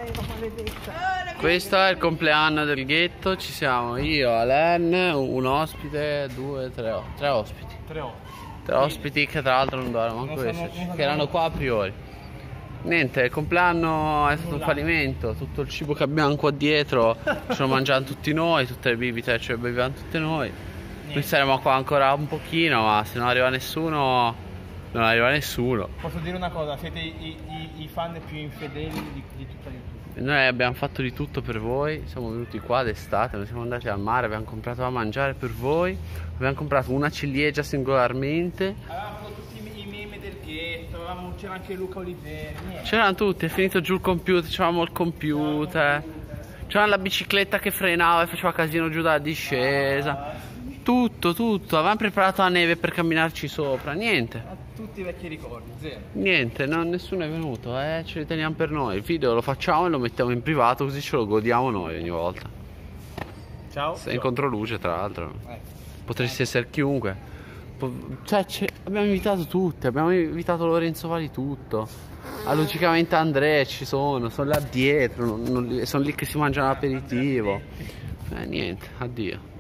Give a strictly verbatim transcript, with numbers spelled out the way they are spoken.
Questo è il compleanno del ghetto, ci siamo io, Alen, un ospite, due, tre, tre ospiti. Tre ospiti. Tre ospiti che tra l'altro non dovevano manco esserci, che erano qua a priori. Niente, il compleanno è stato un fallimento, tutto il cibo che abbiamo qua dietro ce lo mangiamo tutti noi, tutte le bibite ce le beviamo tutte noi. Noi saremo qua ancora un pochino, ma se non arriva nessuno, non arriva nessuno. Posso dire una cosa, siete i, i, i fan più infedeli di, di tutta YouTube. Noi abbiamo fatto di tutto per voi, siamo venuti qua d'estate, noi siamo andati al mare, abbiamo comprato da mangiare per voi, abbiamo comprato una ciliegia singolarmente. Avevamo fatto tutti i meme del ghetto, c'era anche Luca Oliveri. C'erano tutti, è finito giù il computer, c'avevamo il computer, c'era la bicicletta che frenava e faceva casino giù dalla discesa. Tutto, tutto, avevamo preparato la neve per camminarci sopra, niente. Tutti i vecchi ricordi, zero. Niente, no, nessuno è venuto, eh, ce li teniamo per noi. Il video lo facciamo e lo mettiamo in privato così ce lo godiamo noi ogni volta. Ciao. Sei in controluce tra l'altro. Eh. Potresti essere chiunque. Po cioè, abbiamo invitato tutti, abbiamo invitato Lorenzo Vali tutto. Ah, logicamente Andrea ci sono, sono là dietro, non, non, sono lì che si mangiano l'aperitivo. Eh niente, addio.